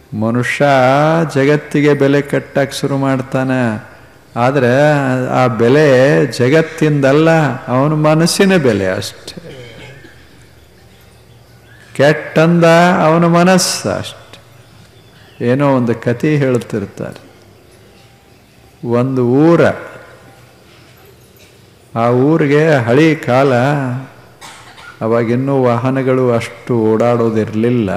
ಮನುಷ್ಯ ಜಗತ್ತಿಗೆ ಬೆಲೆ ಕಟ್ಟಕ್ಕೆ ಶುರು ಮಾಡ್ತಾನೆ. ಆದರೆ ಆ ಬೆಲೆ ಜಗತ್ತಿಂದಲ್ಲ, ಅವನ ಮನಸ್ಸಿನ ಬೆಲೆ ಅಷ್ಟೆ. ಕೆಟ್ಟಂದ ಅವನ ಮನಸ್ಸು ಅಷ್ಟೆ. ಏನೋ ಒಂದು ಕತೆ ಹೇಳ್ತಿರ್ತಾರೆ. ಒಂದು ಊರ, ಆ ಊರಿಗೆ ಹಳಿ ಕಾಲ, ಅವಾಗಿನ್ನೂ ವಾಹನಗಳು ಅಷ್ಟು ಓಡಾಡೋದಿರಲಿಲ್ಲ.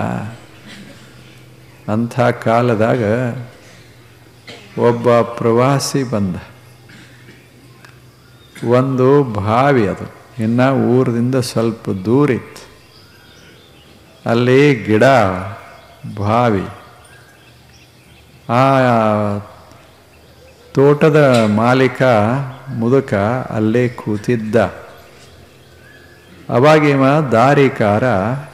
ಅಂಥ ಕಾಲದಾಗ ಒಬ್ಬ ಪ್ರವಾಸಿ ಬಂದ. ಒಂದು ಬಾವಿ, ಅದು ಇನ್ನು ಊರದಿಂದ ಸ್ವಲ್ಪ ದೂರ ಇತ್ತು. ಅಲ್ಲಿ ಗಿಡ, ಬಾವಿ. ಆ ತೋಟದ ಮಾಲೀಕ ಮುದುಕ ಅಲ್ಲೇ ಕೂತಿದ್ದ. ಅವಾಗಿವ ದಾರಿಕಾರ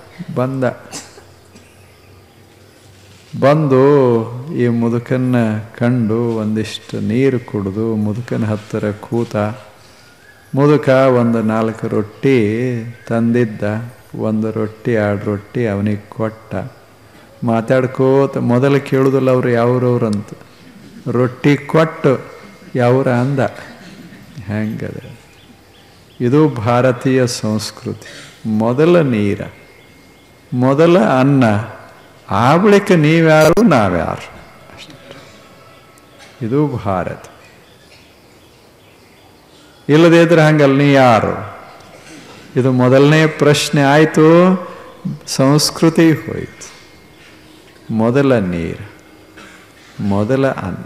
ಬಂದು ಈ ಮುದುಕನ್ನ ಕಂಡು ಒಂದಿಷ್ಟು ನೀರು ಕುಡಿದು ಮುದುಕನ ಹತ್ತಿರ ಕೂತ. ಮುದುಕ ಒಂದು 4 ರೊಟ್ಟಿ ತಂದಿದ್ದ. 1 ರೊಟ್ಟಿ 2 ರೊಟ್ಟಿ ಅವನಿಗೆ ಕೊಟ್ಟ. ಮಾತಾಡ್ಕೋತ, ಮೊದಲು ಕೇಳುದಿಲ್ಲ ಅವ್ರು ಯಾವ್ರವ್ರಂತ. ರೊಟ್ಟಿ ಕೊಟ್ಟು ಯಾವ್ರ ಅಂದ. ಹೆಂಗದ ಇದು ಭಾರತೀಯ ಸಂಸ್ಕೃತಿ. ಮೊದಲ ನೀರ, ಮೊದಲ ಅನ್ನ, ಆ ಬಳಿಕ ನೀವ್ಯಾರು ನಾವ್ಯಾರು ಅಷ್ಟೇ. ಇದು ಭಾರತ. ಇಲ್ಲದೇ ಇದ್ರೆ ಹಂಗಲ್ಲ, ನೀ ಯಾರು? ಇದು ಮೊದಲನೇ ಪ್ರಶ್ನೆ ಆಯಿತು, ಸಂಸ್ಕೃತಿ ಹೋಯಿತು. ಮೊದಲ ನೀರು, ಮೊದಲ ಅನ್ನ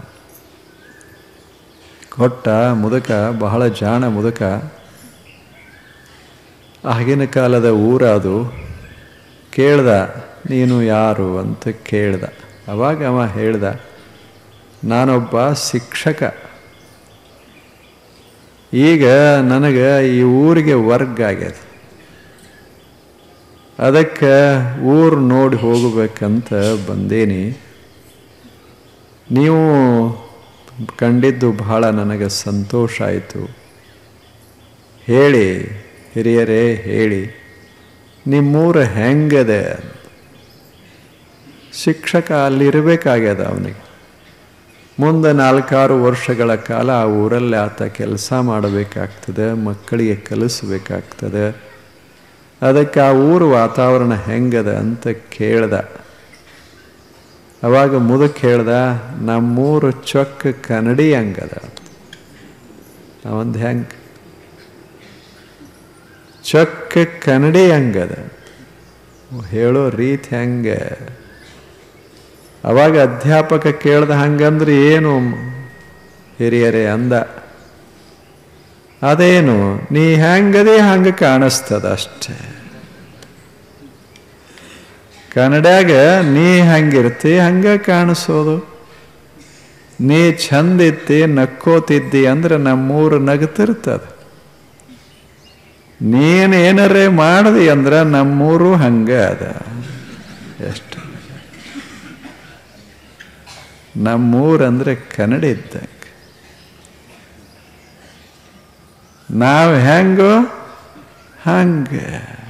ಕೊಟ್ಟ ಮುದುಕ. ಬಹಳ ಜಾಣ ಮುದುಕ. ಆಗಿನ ಕಾಲದ ಊರದು. ಕೇಳ್ದ, ನೀನು ಯಾರು ಅಂತ ಕೇಳ್ದ. ಅವಾಗ ಅವ ಹೇಳ್ದ, ನಾನೊಬ್ಬ ಶಿಕ್ಷಕ. ಈಗ ನನಗೆ ಈ ಊರಿಗೆ ವರ್ಗ ಆಗ್ಯದ. ಅದಕ್ಕೆ ಊರು ನೋಡಿ ಹೋಗಬೇಕಂತ ಬಂದೇನಿ. ನೀವು ಕಂಡಿದ್ದು ಬಹಳ ನನಗೆ ಸಂತೋಷ ಆಯಿತು. ಹೇಳಿ ಹಿರಿಯರೇ, ಹೇಳಿ ನಿಮ್ಮೂರು ಹೆಂಗದೆ? ಶಿಕ್ಷಕ ಅಲ್ಲಿರಬೇಕಾಗ್ಯದ ಅವನಿಗೆ. ಮುಂದೆ 4-6 ವರ್ಷಗಳ ಕಾಲ ಆ ಊರಲ್ಲಿ ಆತ ಕೆಲಸ ಮಾಡಬೇಕಾಗ್ತದೆ, ಮಕ್ಕಳಿಗೆ ಕಲಿಸ್ಬೇಕಾಗ್ತದೆ. ಅದಕ್ಕೆ ಆ ಊರು ವಾತಾವರಣ ಹೆಂಗದ ಅಂತ ಕೇಳ್ದ. ಅವಾಗ ಮುದುಕ ಹೇಳ್ದ, ನಮ್ಮೂರು ಚೊಕ್ಕ ಕನ್ನಡಿ ಹಂಗದ. ಅವಂದು ಹೆಂಗೆ? ಚೊಕ್ಕ ಕನ್ನಡಿ ಹಂಗದ. ಹೇಳೋ ರೀತಿ ಹೆಂಗೆ? ಅವಾಗ ಅಧ್ಯಾಪಕ ಕೇಳ್ದ, ಹಂಗಂದ್ರೆ ಏನು ಹಿರಿಯರೇ ಅಂದ. ಅದೇನು, ನೀ ಹೆಂಗದೇ ಹಂಗೆ ಕಾಣಿಸ್ತದ ಅಷ್ಟೇ. ಕನ್ನಡ್ಯಾಗ ನೀ ಹಂಗಿರ್ತಿ, ಹಂಗೆ ಕಾಣಿಸೋದು. ನೀ ಚಂದಿತ್ತಿ, ನಕ್ಕೋತಿದ್ದಿ ಅಂದ್ರೆ ನಮ್ಮೂರು ನಗ್ತಿರ್ತದ. ನೀನೇನರೇ ಮಾಡದಿ ಅಂದ್ರೆ ನಮ್ಮೂರು ಹಂಗೆ ಅದ. ಎಷ್ಟು ನಮ್ಮೂರಂದ್ರೆ ಕನ್ನಡ ಇದ್ದಂಗೆ. ನಾವು ಹೆಂಗೋ ಹಂಗೆ.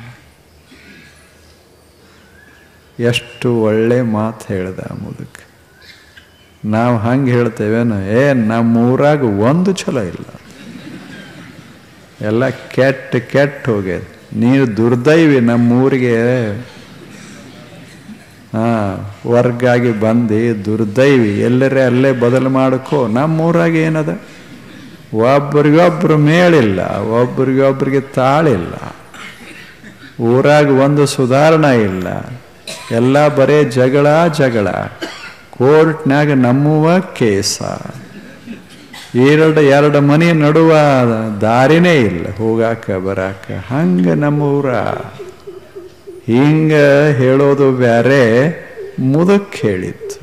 ಎಷ್ಟು ಒಳ್ಳೆ ಮಾತು ಹೇಳ್ದ ಮುದುಕ. ನಾವು ಹಂಗೆ ಹೇಳ್ತೇವೇನು? ನಮ್ಮೂರಾಗ ಒಂದು ಚಲೋ ಇಲ್ಲ, ಎಲ್ಲ ಕೆಟ್ಟ ಹೋಗ್ಯದ. ನೀನು ದುರ್ದೈವಿ. ನಮ್ಮೂರಿಗೆ ವರ್ಗಾಗಿ ಬಂದು ದುರ್ದೈವಿ. ಎಲ್ಲರೇ ಅಲ್ಲೇ ಬದಲು ಮಾಡ್ಕೋ. ನಮ್ಮೂರಾಗ ಏನದ? ಒಬ್ರಿಗೊಬ್ರು ಮೇಳಿಲ್ಲ, ಒಬ್ರಿಗೊಬ್ರಿಗೆ ತಾಳಿಲ್ಲ. ಊರಾಗ ಒಂದು ಸುಧಾರಣೆ ಇಲ್ಲ. ಎಲ್ಲ ಬರೇ ಜಗಳ. ಕೋರ್ಟ್ನಾಗ ನಮ್ಮುವ ಕೇಸ. ಎರಡು ಮನೆ ನಡುವ ದಾರಿನೇ ಇಲ್ಲ ಹೋಗಾಕ ಬರಾಕ. ಹಂಗೆ ನಮ್ಮೂರ. ಹಿಂಗ ಹೇಳೋದು ಬ್ಯಾರೆ, ಮುದಕ್ ಹೇಳಿತ್ತು.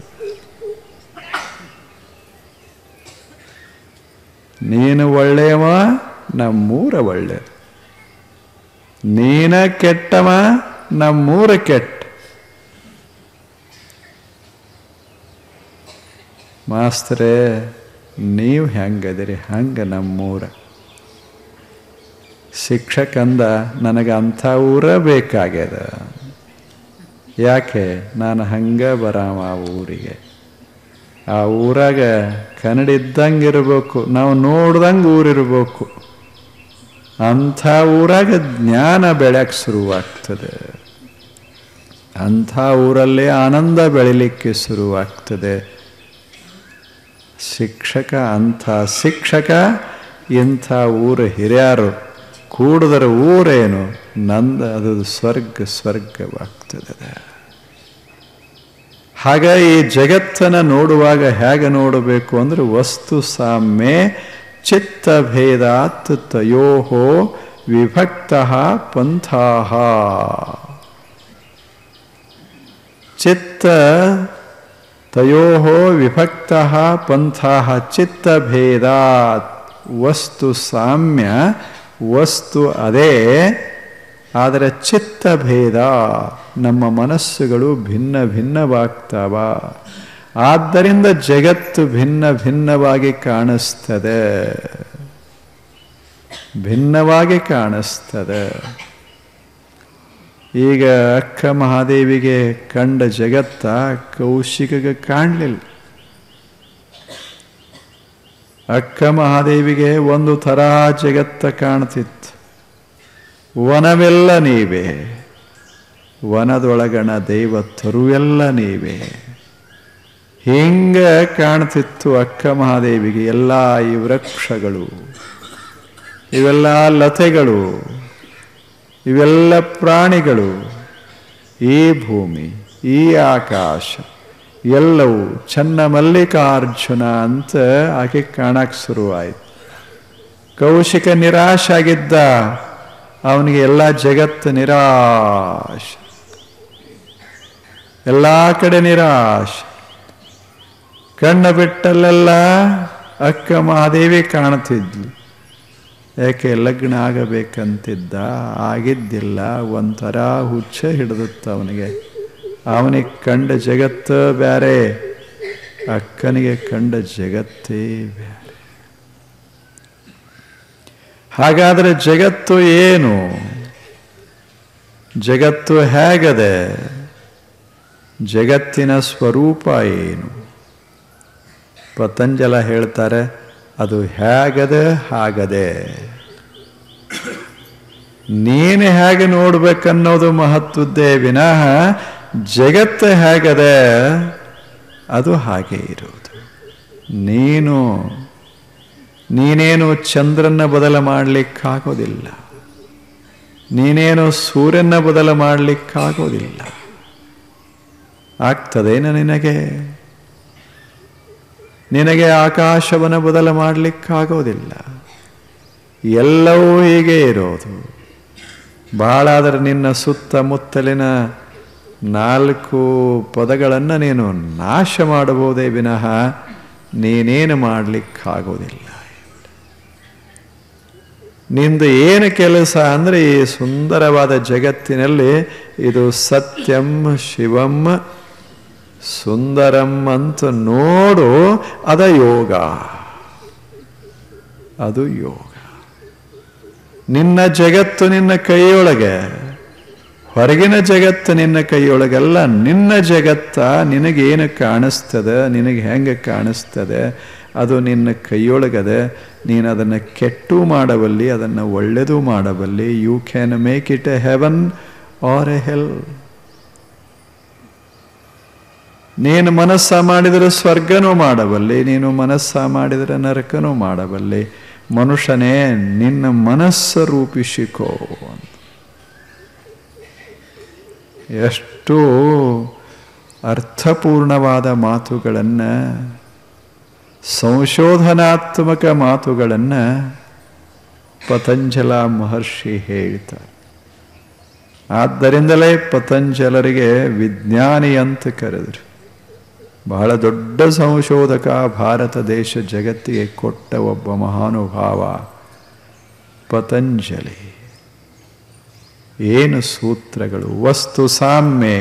ನೀನು ಒಳ್ಳೆಯವ, ನಮ್ಮೂರ ಒಳ್ಳೆಯದು. ನೀನ ಕೆಟ್ಟವ, ನಮ್ಮೂರ ಕೆಟ್ಟ. ಮಾಸ್ತರೇ, ನೀವು ಹೆಂಗದಿರಿ ಹಂಗೆ ನಮ್ಮೂರ. ಶಿಕ್ಷಕಂದ, ನನಗೆ ಅಂಥ ಊರ ಬೇಕಾಗ್ಯದ. ಯಾಕೆ? ನಾನು ಹಂಗೆ ಬರಾಮ ಆ ಊರಿಗೆ. ಆ ಊರಾಗ ಕನ್ನಡ ಇದ್ದಂಗೆ ಇರಬೇಕು, ನಾವು ನೋಡ್ದಂಗೆ ಊರಿರ್ಬೇಕು. ಅಂಥ ಊರಾಗ ಜ್ಞಾನ ಬೆಳೆಯಕ್ಕೆ ಶುರುವಾಗ್ತದೆ. ಅಂಥ ಊರಲ್ಲೇ ಆನಂದ ಬೆಳಿಲಿಕ್ಕೆ ಶುರುವಾಗ್ತದೆ. ಶಿಕ್ಷಕ ಅಂಥ ಶಿಕ್ಷಕ, ಇಂಥ ಊರು ಹಿರಿಯರು ಕೂಡಿದರ ಊರೇನು ನಂದ, ಅದು ಸ್ವರ್ಗವಾಗ್ತದೆ. ಹಾಗ ಈ ಜಗತ್ತನ್ನು ನೋಡುವಾಗ ಹೇಗೆ ನೋಡಬೇಕು ಅಂದರೆ ವಸ್ತು ಸಾಮ್ಯೆ ಚಿತ್ತಭೇದಾತ್ ತಯೋಹೋ ವಿಭಕ್ತಃ ಪಂಥಾಃ. ಚಿತ್ತ ತಯೋಹೋ ವಿಭಕ್ತಃ ಪಂಥಾಃ ಚಿತ್ತಭೇದಾತ್. ವಸ್ತು ಸಾಮ್ಯ, ವಸ್ತು ಅದೇ, ಆದರೆ ಚಿತ್ತಭೇದ, ನಮ್ಮ ಮನಸ್ಸುಗಳು ಭಿನ್ನ ಭಿನ್ನವಾಗ್ತಾವ. ಆದ್ದರಿಂದ ಜಗತ್ತು ಭಿನ್ನ ಭಿನ್ನವಾಗಿ ಕಾಣಿಸ್ತದೆ, ಭಿನ್ನವಾಗಿ ಕಾಣಿಸ್ತದೆ. ಈಗ ಅಕ್ಕ ಮಹಾದೇವಿಗೆ ಕಂಡ ಜಗತ್ತ ಕೌಶಿಕಗೆ ಕಾಣಲಿಲ್ಲ. ಅಕ್ಕ ಮಹಾದೇವಿಗೆ ಒಂದು ಥರ ಜಗತ್ತ ಕಾಣ್ತಿತ್ತು. ವನವೆಲ್ಲ ನೀವೇ, ವನದೊಳಗಣ ದೇವತರು ಎಲ್ಲ ನೀವೇ, ಹಿಂಗೆ ಕಾಣ್ತಿತ್ತು ಅಕ್ಕ ಮಹಾದೇವಿಗೆ. ಎಲ್ಲ ಈ ವೃಕ್ಷಗಳು, ಇವೆಲ್ಲ ಲತೆಗಳು, ಇವೆಲ್ಲ ಪ್ರಾಣಿಗಳು, ಈ ಭೂಮಿ, ಈ ಆಕಾಶ ಎಲ್ಲವೂ ಚನ್ನ ಮಲ್ಲಿಕಾರ್ಜುನ ಅಂತ ಆಕೆ ಕಾಣಕ್ಕೆ ಶುರುವಾಯಿತು. ಕೌಶಿಕ ನಿರಾಶಾಗಿದ್ದ, ಅವನಿಗೆ ಎಲ್ಲ ಜಗತ್ತು ನಿರಾಶ, ಎಲ್ಲ ಕಡೆ ನಿರಾಶ. ಕಣ್ಣು ಬಿಟ್ಟಲ್ಲೆಲ್ಲ ಅಕ್ಕ ಮಹಾದೇವಿ ಕಾಣ್ತಿದ್ಲು. ಯಾಕೆ? ಲಗ್ನ ಆಗಬೇಕಂತಿದ್ದ, ಆಗಿದ್ದಿಲ್ಲ. ಒಂಥರ ಹುಚ್ಚ ಹಿಡಿದುತ್ತ ಅವನಿಗೆ. ಅವನಿಗೆ ಕಂಡ ಜಗತ್ತು ಬೇರೆ, ಅಕ್ಕನಿಗೆ ಕಂಡ ಜಗತ್ತೇ ಬೇರೆ. ಹಾಗಾದರೆ ಜಗತ್ತು ಏನು? ಜಗತ್ತು ಹೇಗದೆ? ಜಗತ್ತಿನ ಸ್ವರೂಪ ಏನು? ಪತಂಜಲ ಹೇಳ್ತಾರೆ, ಅದು ಹೇಗದೆ ಹಾಗದೆ. ನೀನು ಹೇಗೆ ನೋಡ್ಬೇಕನ್ನೋದು ಮಹತ್ವದ್ದೇ ವಿನಃ ಜಗತ್ತು ಹೇಗದೆ ಅದು ಹಾಗೆ ಇರುವುದು. ನೀನೇನು ಚಂದ್ರನ ಬದಲ ಮಾಡಲಿಕ್ಕಾಗೋದಿಲ್ಲ, ನೀನೇನು ಸೂರ್ಯನ ಬದಲ ಮಾಡಲಿಕ್ಕಾಗೋದಿಲ್ಲ. ಆಗ್ತದೇನ ನಿನಗೆ ಆಕಾಶವನ್ನು ಬದಲ ಮಾಡಲಿಕ್ಕಾಗೋದಿಲ್ಲ. ಎಲ್ಲವೂ ಹೀಗೆ ಇರೋದು. ಬಹಳಾದರೆ ನಿನ್ನ ಸುತ್ತಮುತ್ತಲಿನ 4 ಪದಗಳನ್ನು ನೀನು ನಾಶ ಮಾಡಬಹುದೇ ವಿನಃ ನೀನೇನು ಮಾಡಲಿಕ್ಕಾಗೋದಿಲ್ಲ. ನಿಂದು ಏನು ಕೆಲಸ ಅಂದರೆ ಈ ಸುಂದರವಾದ ಜಗತ್ತಿನಲ್ಲಿ ಇದು ಸತ್ಯಂ ಶಿವಂ ಸುಂದರಂ ಅಂತ ನೋಡು, ಅದ ಯೋಗ, ಅದು ಯೋಗ. ನಿನ್ನ ಜಗತ್ತು ನಿನ್ನ ಕೈಯೊಳಗೆ, ಹೊರಗಿನ ಜಗತ್ತು ನಿನ್ನ ಕೈಯೊಳಗಲ್ಲ. ನಿನ್ನ ಜಗತ್ತ ನಿನಗೇನು ಕಾಣಿಸ್ತದೆ, ನಿನಗೆ ಹೆಂಗೆ ಕಾಣಿಸ್ತದೆ, ಅದು ನಿನ್ನ ಕೈಯೊಳಗದೆ. ನೀನು ಅದನ್ನು ಕೆಟ್ಟು ಮಾಡಬಲ್ಲಿ, ಅದನ್ನು ಒಳ್ಳೆಯದು ಮಾಡಬಲ್ಲಿ. You can make it a heaven or a hell. ನೀನು ಮನಸ್ಸ ಮಾಡಿದರೆ ಸ್ವರ್ಗನೂ ಮಾಡಬಲ್ಲಿ, ನೀನು ಮನಸ್ಸ ಮಾಡಿದರೆ ನರಕನೂ ಮಾಡಬಲ್ಲಿ. ಮನುಷ್ಯನೇ, ನಿನ್ನ ಮನಸ್ಸು ರೂಪಿಸಿಕೋ. ಎಷ್ಟು ಅರ್ಥಪೂರ್ಣವಾದ ಮಾತುಗಳನ್ನು, ಸಂಶೋಧನಾತ್ಮಕ ಮಾತುಗಳನ್ನು ಪತಂಜಲ ಮಹರ್ಷಿ ಹೇಳ್ತಾರೆ. ಆದ್ದರಿಂದಲೇ ಪತಂಜಲರಿಗೆ ವಿಜ್ಞಾನಿ ಅಂತ ಕರೆದರು. ಬಹಳ ದೊಡ್ಡ ಸಂಶೋಧಕ, ಭಾರತ ದೇಶ ಜಗತ್ತಿಗೆ ಕೊಟ್ಟ ಒಬ್ಬ ಮಹಾನುಭಾವ ಪತಂಜಲಿ. ಏನು ಸೂತ್ರಗಳು! ವಸ್ತು ಸಾಮ್ಯೆ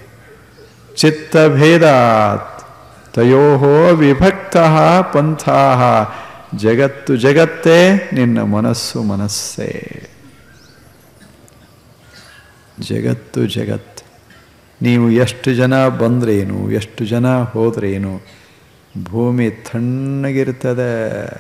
ಚಿತ್ತಭೇದಾತ್ ತಯೋಹೋ ವಿಭಕ್ತಃ ಪಂಥಾಃ. ಜಗತ್ತು ಜಗತ್ತೇ, ನಿನ್ನ ಮನಸ್ಸು ಮನಸ್ಸೇ. ಜಗತ್ತು ಜಗತ್ತು. ನೀವು ಎಷ್ಟು ಜನ ಬಂದ್ರೇನು, ಎಷ್ಟು ಜನ ಹೋದ್ರೇನು, ಭೂಮಿ ತಣ್ಣಗಿರ್ತದೆ.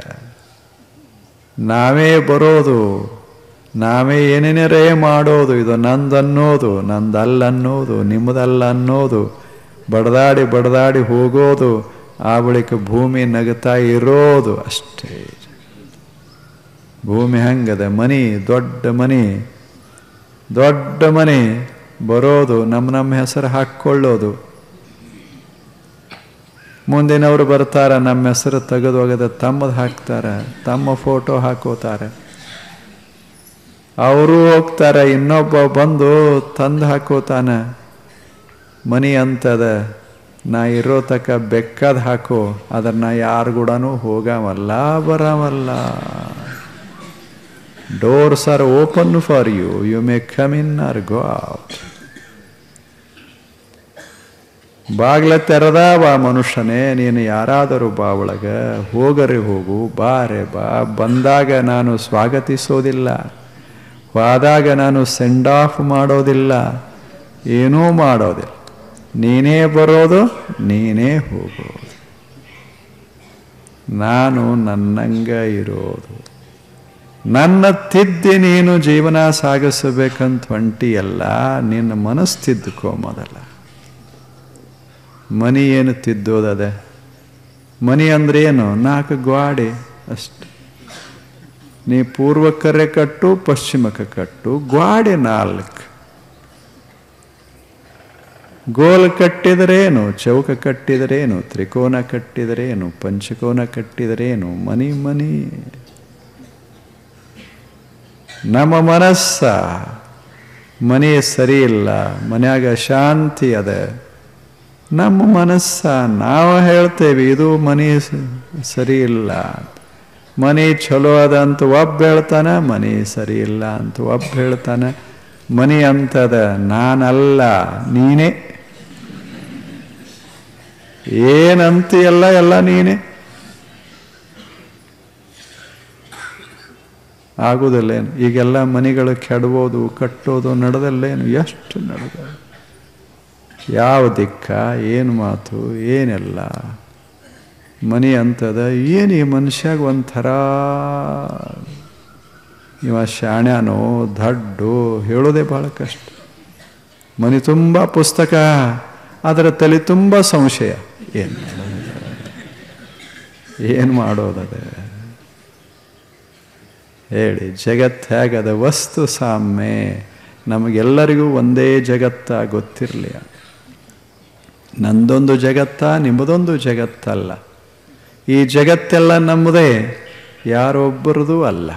ನಾವೇ ಬರೋದು, ನಾವೇ ಏನೇನರೇ ಮಾಡೋದು, ಇದು ನಂದನ್ನೋದು, ನಂದಲ್ಲನ್ನೋದು, ನಿಮ್ಮದಲ್ಲ ಅನ್ನೋದು, ಬಡದಾಡಿ ಬಡದಾಡಿ ಹೋಗೋದು, ಆ ಬಳಿಕ ಭೂಮಿ ನಗುತ್ತಾ ಇರೋದು ಅಷ್ಟೇ. ಭೂಮಿ ಹಂಗದ, ಮನೆ ದೊಡ್ಡ ಮನೆ, ದೊಡ್ಡ ಮನೆ, ಬರೋದು ನಮ್ಮ ಹೆಸರು ಹಾಕ್ಕೊಳ್ಳೋದು. ಮುಂದಿನವರು ಬರ್ತಾರ, ನಮ್ಮ ಹೆಸರು ತೆಗೆದು ಒಗೆದ ತಮ್ಮದು ಹಾಕ್ತಾರೆ, ತಮ್ಮ ಫೋಟೋ ಹಾಕೋತಾರೆ. ಅವರು ಹೋಗ್ತಾರೆ, ಇನ್ನೊಬ್ಬ ಬಂದು ತಂದು ಹಾಕೋತಾನ. ಮನಿ ಅಂತದ, ನಾ ಇರೋ ತಕ್ಕ ಬೆಕ್ಕದ ಹಾಕೋ, ಅದನ್ನ ಯಾರು ಕೂಡ ಹೋಗವಲ್ಲ ಬರವಲ್ಲ. Doors are open for you, you may come in or go out. ಬಾಗ್ಲ ತೆರೆದ ಬಾ ಮನುಷ್ಯನೇ, ನೀನು ಯಾರಾದರೂ ಬಾ ಒಳಗ, ಹೋಗರೆ ಹೋಗು, ಬಾರೆ ಬಾ. ಬಂದಾಗ ನಾನು ಸ್ವಾಗತಿಸೋದಿಲ್ಲ, ಹೋದಾಗ ನಾನು ಸೆಂಡ್ ಆಫ್ ಮಾಡೋದಿಲ್ಲ, ಏನೂ ಮಾಡೋದಿಲ್ಲ. ನೀನೇ ಬರೋದು, ನೀನೇ ಹೋಗೋದು. ನಾನು ನನ್ನಂಗ ಇರೋದು. ನನ್ನ ತಿದ್ದಿ ನೀನು ಜೀವನ ಸಾಗಿಸಬೇಕಂತ ಹೊಂಟಿಯಲ್ಲ, ನಿನ್ನ ಮನಸ್ಸು ತಿದ್ದುಕೋ ಮೊದಲ. ಮನಿ ಏನು ತಿದ್ದೋದದೆ? ಮನಿ ಅಂದ್ರೆ ಏನು? 4 ಗೋಡೆ ಅಷ್ಟೆ. ನೀ ಪೂರ್ವಕ್ಕರೆ ಕಟ್ಟು, ಪಶ್ಚಿಮಕ್ಕೆ ಕಟ್ಟು, ಗೋಡೆ 4. ಗೋಲ್ ಕಟ್ಟಿದರೇನು, ಚೌಕ ಕಟ್ಟಿದರೇನು, ತ್ರಿಕೋನ ಕಟ್ಟಿದರೇನು, ಪಂಚಕೋನ ಕಟ್ಟಿದರೇನು, ಮನಿ ಮನಿ. ನಮ್ಮ ಮನಸ್ಸ ಮನೆ ಸರಿ ಇಲ್ಲ, ಮನ್ಯಾಗ ಶಾಂತಿ ಅದ. ನಮ್ಮ ಮನಸ್ಸ ನಾವು ಹೇಳ್ತೇವೆ ಇದು ಮನೆ ಸರಿ ಇಲ್ಲ, ಮನೆ ಚಲೋ ಅದ ಅಂತ ಒಬ್ಬ ಹೇಳ್ತಾನೆ, ಮನೆ ಸರಿ ಇಲ್ಲ ಅಂತ ಒಬ್ಬ ಹೇಳ್ತಾನೆ. ಮನೆ ಅಂತದ, ನಾನಲ್ಲ ನೀನೇ. ಏನಂತೀಯಲ್ಲ, ಎಲ್ಲ ನೀನೇ. ಆಗುವುದಿಲ್ಲೇನು? ಈಗೆಲ್ಲ ಮನೆಗಳು ಕೆಡಬೋದು, ಕಟ್ಟೋದು ನಡೆದಲ್ಲೇನು? ಎಷ್ಟು ನಡೆದ? ಯಾವ ದಿಕ್ಕ, ಏನು ಮಾತು, ಏನೆಲ್ಲ ಮನೆ ಅಂತದ. ಏನು ಈ ಮನುಷ್ಯಾಗ ಒಂಥರ, ಇವ ಶಾಣ್ಯಾನೋ ದಡ್ಡು ಹೇಳೋದೇ ಭಾಳ ಕಷ್ಟ. ಮನೆ ತುಂಬ ಪುಸ್ತಕ, ಅದರ ತಲೆ ತುಂಬ ಸಂಶಯ. ಏನು ಮಾಡೋದದೆ ಹೇಳಿ? ಜಗತ್ತು ಹೇಗದ? ವಸ್ತು ಸಾಮ್ಯ. ನಮಗೆಲ್ಲರಿಗೂ ಒಂದೇ ಜಗತ್ತ ಗೊತ್ತಿರಲಿ. ನಂದೊಂದು ಜಗತ್ತ, ನಿಮ್ಮದೊಂದು ಜಗತ್ತಲ್ಲ. ಈ ಜಗತ್ತೆಲ್ಲ ನಮ್ಮದೇ, ಯಾರೊಬ್ಬರದೂ ಅಲ್ಲ.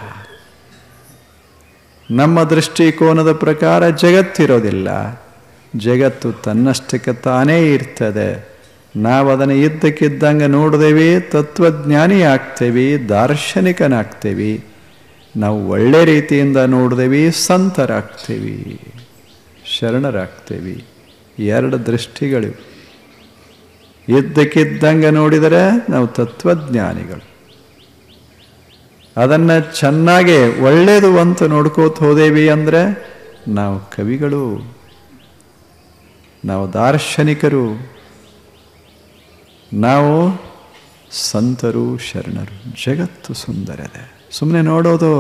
ನಮ್ಮ ದೃಷ್ಟಿಕೋನದ ಪ್ರಕಾರ ಜಗತ್ತಿರೋದಿಲ್ಲ. ಜಗತ್ತು ತನ್ನಷ್ಟಕ್ಕೆ ತಾನೇ ಇರ್ತದೆ. ನಾವು ಅದನ್ನು ಇದ್ದಕ್ಕಿದ್ದಂಗೆ ನೋಡಿದೇವಿ, ತತ್ವಜ್ಞಾನಿ ಆಗ್ತೇವೆ, ದಾರ್ಶನಿಕನಾಗ್ತೇವೆ. ನಾವು ಒಳ್ಳೆ ರೀತಿಯಿಂದ ನೋಡಿದೇವಿ, ಸಂತರಾಗ್ತೇವೆ, ಶರಣರಾಗ್ತೇವೆ. 2 ದೃಷ್ಟಿಗಳಿವೆ. ಇದ್ದಕ್ಕಿದ್ದಂಗೆ ನೋಡಿದರೆ ನಾವು ತತ್ವಜ್ಞಾನಿಗಳು. ಅದನ್ನು ಚೆನ್ನಾಗೆ ಒಳ್ಳೆಯದು ಅಂತ ನೋಡ್ಕೋತ ಹೋದೇವಿ ಅಂದರೆ ನಾವು ಕವಿಗಳು, ನಾವು ದಾರ್ಶನಿಕರು, ನಾವು ಸಂತರು, ಶರಣರು. ಜಗತ್ತು ಸುಂದರದೆ, ಸುಮ್ಮನೆ ನೋಡೋದು.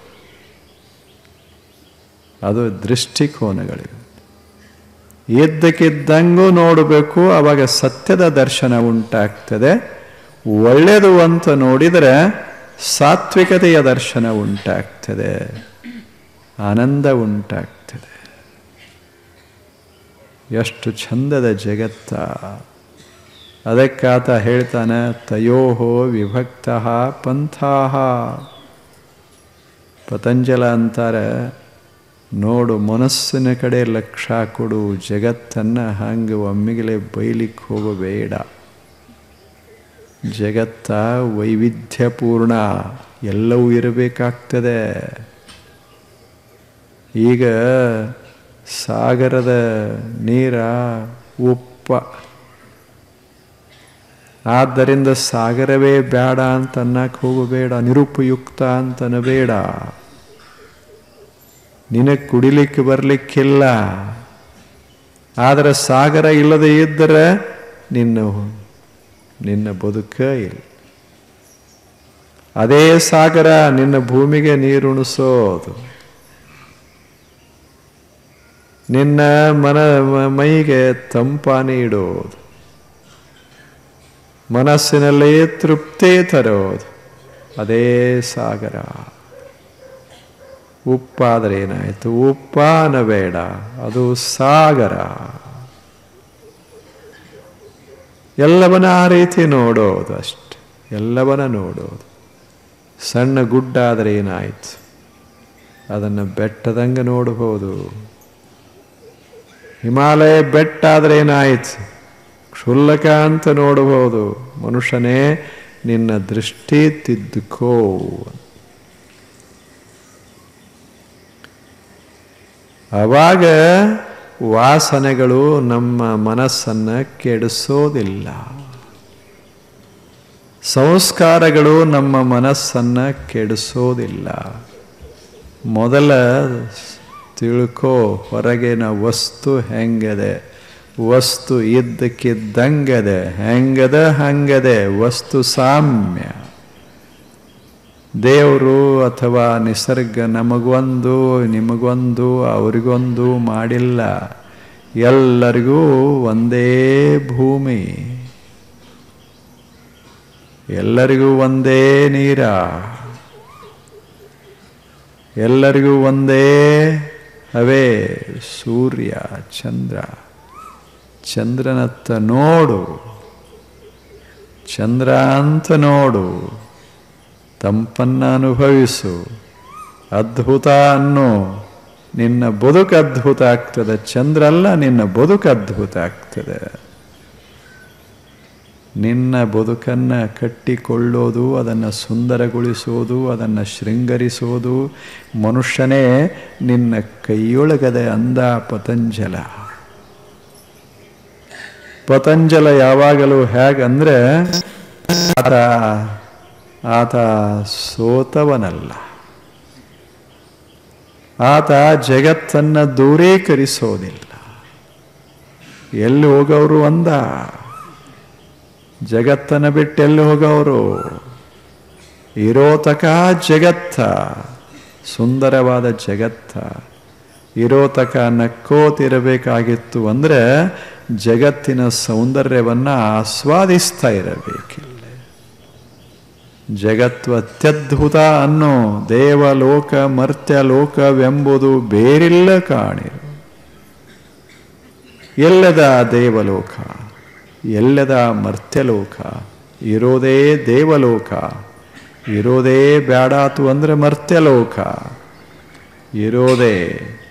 ಅದು ದೃಷ್ಟಿಕೋನಗಳಿವೆ. ಇದ್ದಕ್ಕಿದ್ದಂಗೂ ನೋಡಬೇಕು, ಆವಾಗ ಸತ್ಯದ ದರ್ಶನ ಉಂಟಾಗ್ತದೆ. ಒಳ್ಳೆಯದು ಅಂತ ನೋಡಿದರೆ ಸಾತ್ವಿಕತೆಯ ದರ್ಶನ ಉಂಟಾಗ್ತದೆ, ಆನಂದ ಉಂಟಾಗ್ತದೆ. ಎಷ್ಟು ಚಂದದ ಜಗತ್ತ! ಅದಕ್ಕಾತ ಹೇಳ್ತಾನೆ, ತಯೋಹೋ ವಿಭಕ್ತಃ ಪಂಥಾಃ. ಪತಂಜಲ ಅಂತಾರೆ, ನೋಡು, ಮನಸ್ಸಿನ ಕಡೆ ಲಕ್ಷ್ಯ ಕೊಡು, ಜಗತ್ತನ್ನು ಹಂಗೆ ಒಮ್ಮಿಗಲೇ ಬೈಲಿಕ್ಕೆ ಹೋಗಬೇಡ. ಜಗತ್ತ ವೈವಿಧ್ಯಪೂರ್ಣ, ಎಲ್ಲವೂ ಇರಬೇಕಾಗ್ತದೆ. ಈಗ ಸಾಗರದ ನೀರ ಉಪ್ಪ, ಆದ್ದರಿಂದ ಸಾಗರವೇ ಬೇಡ ಅಂತ ಅನ್ನಕ್ಕೆ ಹೋಗಬೇಡ, ನಿರುಪಯುಕ್ತ ಅಂತನಬೇಡ. ನಿನಗೆ ಕುಡಿಲಿಕ್ಕೆ ಬರಲಿಕ್ಕಿಲ್ಲ, ಆದರೆ ಸಾಗರ ಇಲ್ಲದೆ ಇದ್ದರೆ ನಿನ್ನ ಬದುಕ ಇಲ್ಲ. ಅದೇ ಸಾಗರ ನಿನ್ನ ಭೂಮಿಗೆ ನೀರುಣಿಸೋದು, ನಿನ್ನ ಮೈಗೆ ತಂಪಾನಿ ಇಡೋದು, ಮನಸ್ಸಿನಲ್ಲಿ ತೃಪ್ತಿ ತರೋದು. ಅದೇ ಸಾಗರ. ಉಪ್ಪಾದರೆ ಏನಾಯಿತು? ಉಪ್ಪಾನ ಬೇಡ, ಅದು ಸಾಗರ. ಎಲ್ಲವನ್ನ ಆ ರೀತಿ ನೋಡೋದು ಅಷ್ಟೆ, ಎಲ್ಲವನ್ನ ನೋಡೋದು. ಸಣ್ಣ ಗುಡ್ಡ ಆದರೆ ಏನಾಯಿತು? ಅದನ್ನು ಬೆಟ್ಟದಂಗೆ ನೋಡಬಹುದು. ಹಿಮಾಲಯ ಬೆಟ್ಟ ಆದರೆ ಏನಾಯಿತು? ಕ್ಷುಲ್ಲಕ ಅಂತ ನೋಡಬಹುದು. ಮನುಷ್ಯನೇ, ನಿನ್ನ ದೃಷ್ಟಿ ತಿದ್ದುಕೋ. ಆವಾಗ ವಾಸನೆಗಳು ನಮ್ಮ ಮನಸ್ಸನ್ನು ಕೆಡಿಸೋದಿಲ್ಲ. ಸಂಸ್ಕಾರಗಳು ನಮ್ಮ ಮನಸ್ಸನ್ನು ಕೆಡಿಸೋದಿಲ್ಲ. ಮೊದಲ ತಿಳ್ಕೋ, ಹೊರಗಿನ ವಸ್ತು ಹೆಂಗದೆ, ವಸ್ತು ಇದ್ದಕ್ಕಿದ್ದಂಗದೆ, ಹೆಂಗದ ಹಂಗದೆ. ವಸ್ತು ಸಾಮ್ಯ. ದೇವರು ಅಥವಾ ನಿಸರ್ಗ ನಮಗೊಂದು ನಿಮಗೊಂದು ಅವರಿಗೊಂದು ಮಾಡಿಲ್ಲ. ಎಲ್ಲರಿಗೂ ಒಂದೇ ಭೂಮಿ, ಎಲ್ಲರಿಗೂ ಒಂದೇ ನೀರ, ಎಲ್ಲರಿಗೂ ಒಂದೇ ಹವೆ, ಸೂರ್ಯ, ಚಂದ್ರ. ಚಂದ್ರನತ್ತ ನೋಡು, ಚಂದ್ರ ಅಂತ ನೋಡು, ತಂಪನ್ನು ಅನುಭವಿಸು, ಅದ್ಭುತ ಅನ್ನೋ. ನಿನ್ನ ಬದುಕು ಅದ್ಭುತ ಆಗ್ತದೆ. ಚಂದ್ರ ಅಲ್ಲ, ನಿನ್ನ ಬದುಕು ಅದ್ಭುತ ಆಗ್ತದೆ. ನಿನ್ನ ಬದುಕನ್ನು ಕಟ್ಟಿಕೊಳ್ಳೋದು, ಅದನ್ನು ಸುಂದರಗೊಳಿಸೋದು, ಅದನ್ನು ಶೃಂಗರಿಸೋದು ಮನುಷ್ಯನೇ ನಿನ್ನ ಕೈಯೊಳಗದೆ ಅಂದ ಪತಂಜಲ. ಪತಂಜಲ ಯಾವಾಗಲೂ ಹೇಗಂದ್ರೆ, ಆತ ಸೋತವನಲ್ಲ. ಆತ ಜಗತ್ತನ್ನು ದೂರೀಕರಿಸೋದಿಲ್ಲ. ಎಲ್ಲಿ ಹೋಗವರು ಅಂದ? ಜಗತ್ತನ್ನು ಬಿಟ್ಟು ಎಲ್ಲಿ ಹೋಗವರು? ಇರೋತಕ ಜಗತ್ತ, ಸುಂದರವಾದ ಜಗತ್ತ. ಇರೋತಕ ನಕ್ಕೋತಿರಬೇಕಾಗಿತ್ತು ಅಂದರೆ ಜಗತ್ತಿನ ಸೌಂದರ್ಯವನ್ನು ಆಸ್ವಾದಿಸ್ತಾ ಇರಬೇಕಿಲ್ಲ. ಜಗತ್ತು ಅತ್ಯದ್ಭುತ ಅನ್ನೋ. ದೇವಲೋಕ ಮರ್ತ್ಯಲೋಕವೆಂಬುದು ಬೇರಿಲ್ಲ ಕಾಣಿರು. ಎಲ್ಲದ ದೇವಲೋಕ, ಎಲ್ಲದ ಮರ್ತ್ಯಲೋಕ? ಇರೋದೇ ದೇವಲೋಕ. ಇರೋದೇ ಬ್ಯಾಡಾತು ಅಂದರೆ ಮರ್ತ್ಯಲೋಕ. ಇರೋದೇ